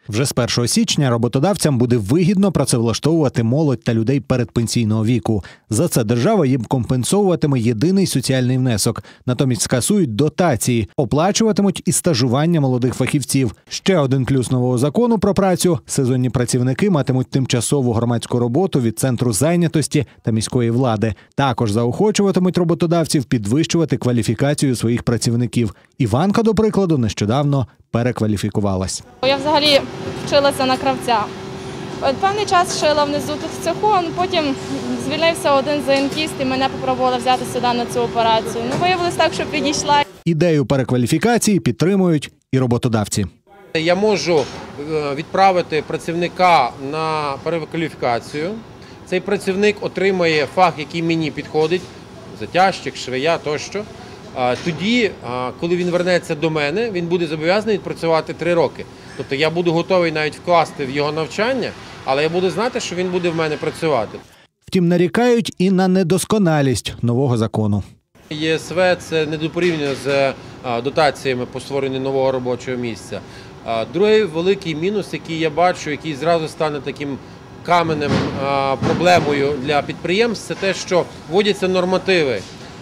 Вже з 1 січня роботодавцям буде вигідно працевлаштовувати молодь та людей передпенсійного віку. За це держава їм компенсовуватиме єдиний соціальний внесок. Натомість скасують дотації, оплачуватимуть і стажування молодих фахівців. Ще один плюс нового закону про працю – сезонні працівники матимуть тимчасову громадську роботу від центру зайнятості та міської влади. Також заохочуватимуть роботодавців підвищувати кваліфікацію своїх працівників. Іванка, до прикладу, нещодавно перекваліфікувалась. Я взагалі вчилася на кравця. Певний час шила внизу тут в цеху, потім звільнився один заїнкіст і мене попробували взяти сюди на цю операцію. Виявилось так, що підійшла. Ідею перекваліфікації підтримують і роботодавці. Я можу відправити працівника на перекваліфікацію. Цей працівник отримає фах, який мені підходить, затяжчик, швея тощо. Тоді, коли він вернеться до мене, він буде зобов'язаний відпрацювати 3 роки. Тобто я буду готовий навіть вкласти в його навчання, але я буду знати, що він буде в мене працювати. Втім, нарікають і на недосконалість нового закону. ЄСВ – це не порівняно з дотаціями по створенню нового робочого місця. Другий великий мінус, який я бачу, який зразу стане таким каменем проблемою для підприємств, це те, що вводяться нормативи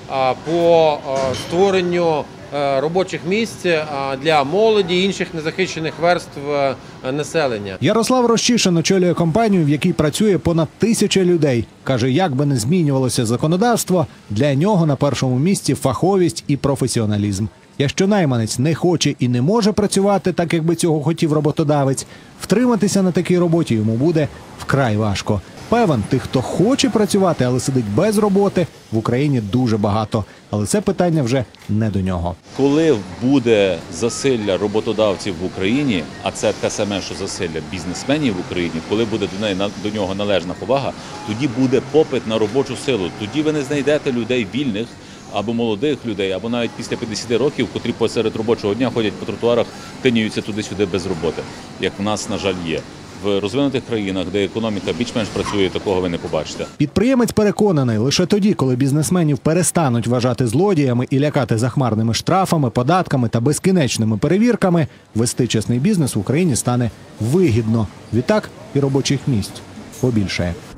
по створенню робочих місць для молоді і інших незахищених верств населення. Ярослав Рощишин очолює компанію, в якій працює понад 1000 людей. Каже, як би не змінювалося законодавство, для нього на першому місці фаховість і професіоналізм. Якщо найманець не хоче і не може працювати так, як би цього хотів роботодавець, втриматися на такій роботі йому буде вкрай важко. Певен, тих, хто хоче працювати, але сидить без роботи, в Україні дуже багато. Але це питання вже не до нього. Коли буде засилля роботодавців в Україні, а це те саме, що засилля бізнесменів в Україні, коли буде до нього належна повага, тоді буде попит на робочу силу. Тоді ви не знайдете людей вільних, або молодих людей, або навіть після 50 років, котрі посеред робочого дня ходять по тротуарах, тиняються туди-сюди без роботи, як в нас, на жаль, є. В розвинутих країнах, де економіка більш-менш працює, такого ви не побачите. Підприємець переконаний, лише тоді, коли бізнесменів перестануть вважати злодіями і лякати захмарними штрафами, податками та безкінечними перевірками, вести чесний бізнес в Україні стане вигідно. Відтак і робочих місць побільшає.